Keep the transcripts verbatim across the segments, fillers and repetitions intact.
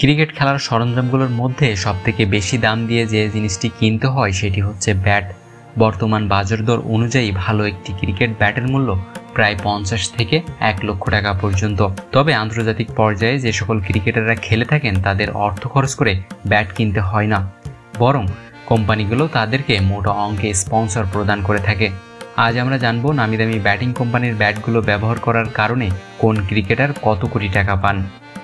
Cricket খেলার সরঞ্জামগুলোর মধ্যে সবথেকে বেশি দাম দিয়ে যে জিনিসটি কিনতে হয় সেটি হচ্ছে ব্যাট। বর্তমান বাজার দর অনুযায়ী ভালো একটি ক্রিকেট ব্যাটের মূল্য প্রায় পঞ্চাশ থেকে এক লক্ষ টাকা পর্যন্ত। তবে আন্তর্জাতিক পর্যায়ে যে সকল ক্রিকেটাররা খেলে থাকেন তাদের অর্থ খরচ করে ব্যাট কিনতে হয় না, বরং কোম্পানিগুলো তাদেরকে মোটা অঙ্কে স্পন্সর প্রদান করে থাকে। আজ আমরা জানবো নামি দামি ব্যাটিং কোম্পানির ব্যাটগুলো ব্যবহার করার কারণে কোন ক্রিকেটার কত কোটি টাকা পান।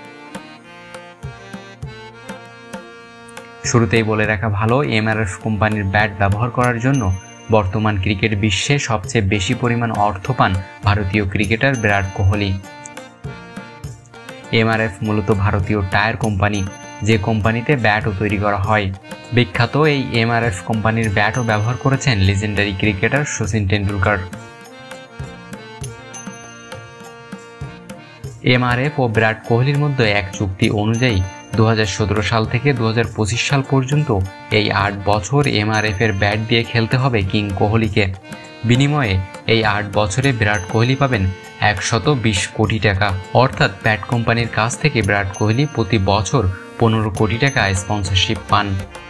শুরুতেই বলে রাখা ভালো, এমআরএফ কোম্পানির ব্যাট ব্যবহার করার জন্য বর্তমান ক্রিকেট বিশ্বে সবচেয়ে বেশি পরিমাণ অর্থ পান ভারতীয় ক্রিকেটার বিরাট কোহলি। এমআরএফ মূলত ভারতীয় টায়ার কোম্পানি, যে কোম্পানিতে ব্যাটও তৈরি করা হয়। বিখ্যাত এই এমআরএফ কোম্পানির ব্যাটও ব্যবহার করেছেন legendary cricketer Sachin Tendulkar. MRF ও বিরাট কোহলির মধ্যে এক চুক্তি অনুযায়ী দু হাজার সতেরো সাল থেকে দু হাজার পঁচিশ সাল পর্যন্ত এই আট বছর এমআরএফ এর ব্যাট দিয়ে খেলতে হবে কিং কোহলিকে। বিনিময়ে এই আট বছরে বিরাট কোহলি পাবেন একশত বিশ কোটি টাকা। অর্থাৎ ব্যাট কোম্পানির কাছ থেকে বিরাট কোহলি প্রতি বছর পনেরো কোটি টাকা স্পন্সরশিপ পান।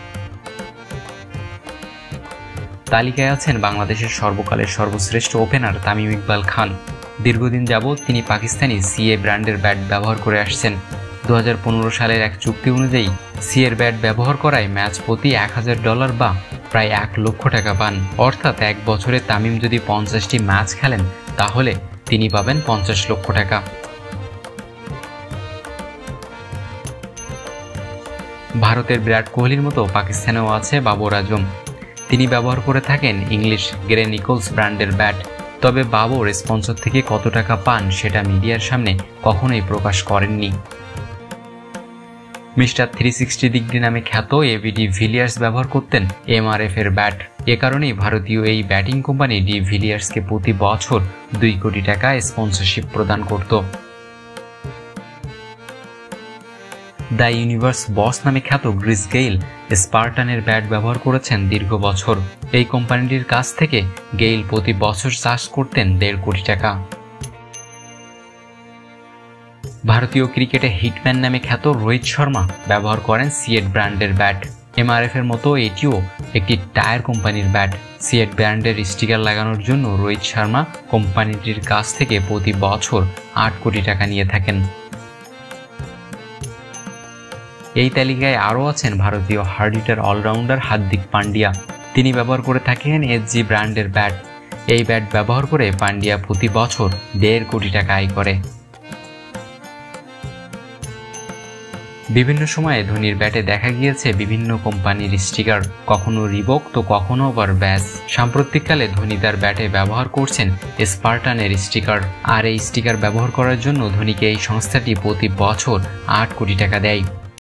তালিকায় আছেন বাংলাদেশের সর্বকালের সর্বশ্রেষ্ঠ ওপেনার তামিম ইকবাল খান। দীর্ঘদিন যাবৎ তিনি পাকিস্তানি সিএ ব্র্যান্ডের ব্যাট ব্যবহার করে আসছেন। দু হাজার পনেরো সালের এক চুক্তি অনুযায়ী সিএর ব্যাট ব্যবহার করায় ম্যাচ প্রতি এক হাজার ডলার বা প্রায় এক লক্ষ টাকা পান। অর্থাৎ এক বছরে তামিম যদি পঞ্চাশটি ম্যাচ খেলেন তাহলে তিনি পাবেন পঞ্চাশ লক্ষ টাকা। ভারতের বিরাট কোহলির মতো পাকিস্তানেও আছে বাবর আজম। তিনি ব্যবহার করে থাকেন ইংলিশ গ্রে নিকোলস ব্র্যান্ডের ব্যাট। তবে বাবর স্পন্সর থেকে কত টাকা পান সেটা মিডিয়ার সামনে কখনোই প্রকাশ করেননি। মিস্টার থ্রি সিক্সটি ডিগ্রি নামে খ্যাত এবি ডি ভিলিয়ার্স ব্যবহার করতেন এমআরএফ এর ব্যাট। এ কারণেই ভারতীয় এই ব্যাটিং কোম্পানি ডি ভিলিয়ার্সকে প্রতি বছর দুই কোটি টাকা স্পন্সরশিপ প্রদান করত। দ্য ইউনিভার্স বস নামে খ্যাত ক্রিস গেইল স্পার্টানের ব্যাট ব্যবহার করেছেন দীর্ঘ বছর। এই কোম্পানিটির কাছ থেকে গেইল প্রতি বছর চার্জ করতেন দেড় কোটি টাকা। ভারতীয় ক্রিকেটে হিটম্যান নামে খ্যাত রোহিত শর্মা ব্যবহার করেন সিয়েট ব্র্যান্ডের ব্যাট। এমআরএফ এর মতো এটিও একটি টায়ার কোম্পানির ব্যাট। সিয়েট ব্র্যান্ডের স্টিকার লাগানোর জন্য রোহিত শর্মা কোম্পানিটির কাছ থেকে প্রতি বছর আট কোটি টাকা নিয়ে থাকেন। এই তালিকায় আরও আছেন ভারতীয় hard hitter allrounder Hardik Pandya. তিনি ব্যবহার করে থাকেন এসজি ব্র্যান্ডের ব্যাট। এই ব্যাট ব্যবহার করে পান্ডিয়া প্রতি বছর দেড় কোটি টাকা আয় করে। বিভিন্ন সময়ে ধোনির ব্যাটে দেখা গিয়েছে বিভিন্ন কোম্পানির স্টিকার, কখনো রিবক তো কখনো আবার ব্যাস। সাম্প্রতিককালে ধোনি তার ব্যাটে ব্যবহার করছেন স্পার্টানের স্টিকার। আর এই স্টিকার ব্যবহার করার জন্য ধোনিকে এই সংস্থাটি প্রতি বছর আট কোটি টাকা দেয়।